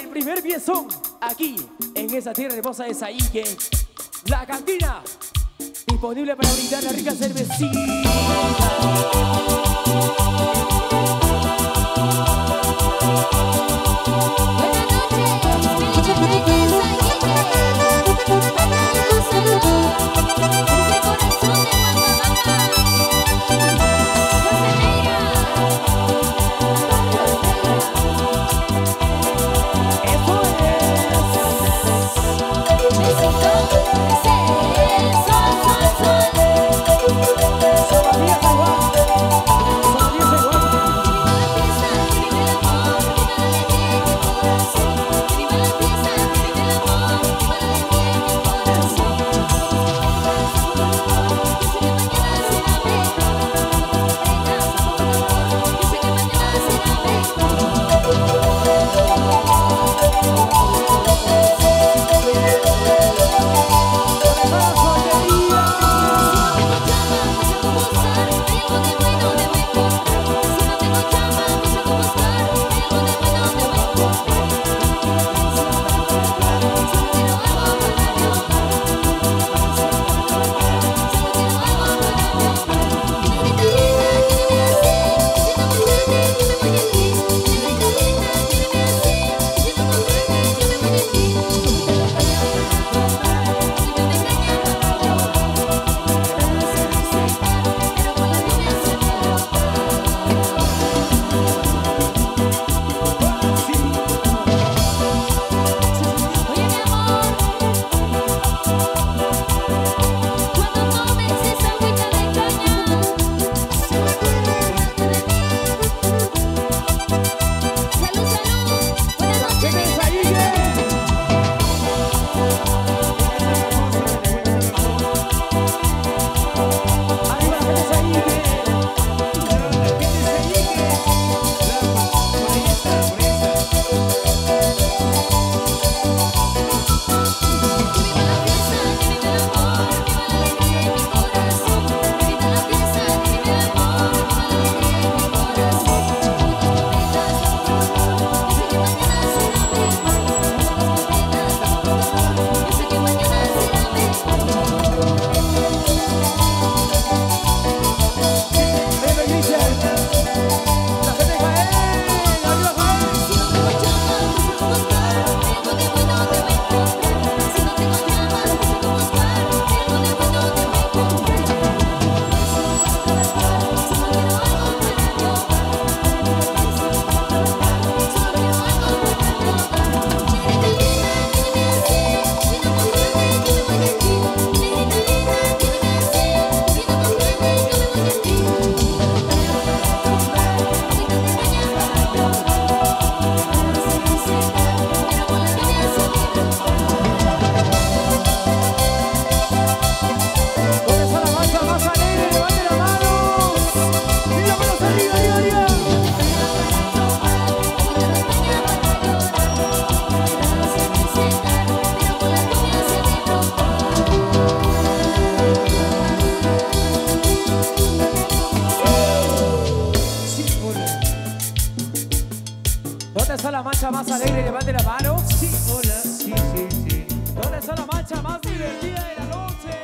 primer piezón aquí en esa tierra hermosa de Saíque. La cantina disponible para brindar la rica cervecita. ¿Dónde está la mancha más alegre? Levante la mano. Sí, hola, sí, sí, sí. ¿Dónde está la mancha más divertida de la noche?